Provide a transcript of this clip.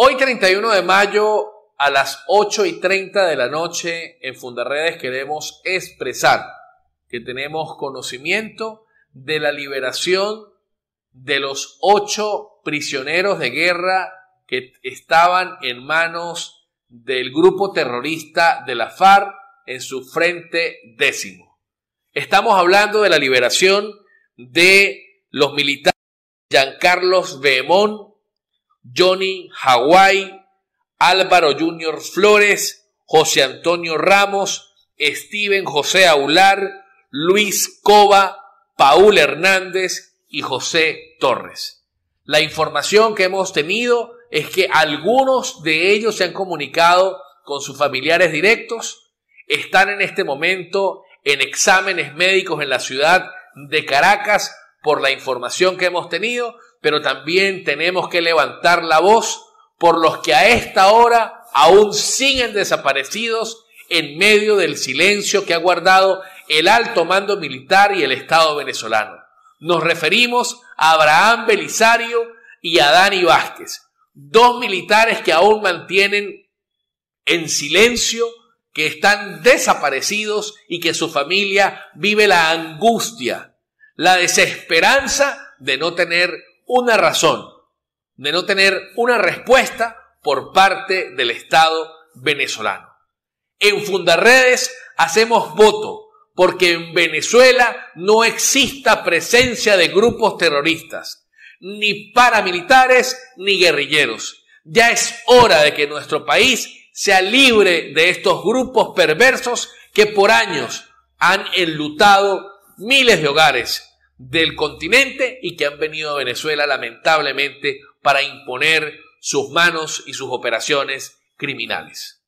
Hoy 31 de mayo a las 8:30 de la noche en Fundarredes queremos expresar que tenemos conocimiento de la liberación de los 8 prisioneros de guerra que estaban en manos del grupo terrorista de la FARC en su frente 10º. Estamos hablando de la liberación de los militares Giancarlos Behemón, Johnny Hawái, Álvaro Junior Flores, José Antonio Ramos, Steven José Aular, Luis Cova, Paul Hernández y José Torres. La información que hemos tenido es que algunos de ellos se han comunicado con sus familiares directos, están en este momento en exámenes médicos en la ciudad de Caracas por la información que hemos tenido, pero también tenemos que levantar la voz por los que a esta hora aún siguen desaparecidos en medio del silencio que ha guardado el alto mando militar y el Estado venezolano. Nos referimos a Abraham Belisario y a Dani Vázquez, 2 militares que aún mantienen en silencio, que están desaparecidos y que su familia vive la angustia, la desesperanza de no tener una razón, de no tener una respuesta por parte del Estado venezolano. En Fundarredes hacemos voto porque en Venezuela no exista presencia de grupos terroristas, ni paramilitares ni guerrilleros. Ya es hora de que nuestro país sea libre de estos grupos perversos que por años han enlutado miles de hogares del continente y que han venido a Venezuela lamentablemente para imponer sus manos y sus operaciones criminales.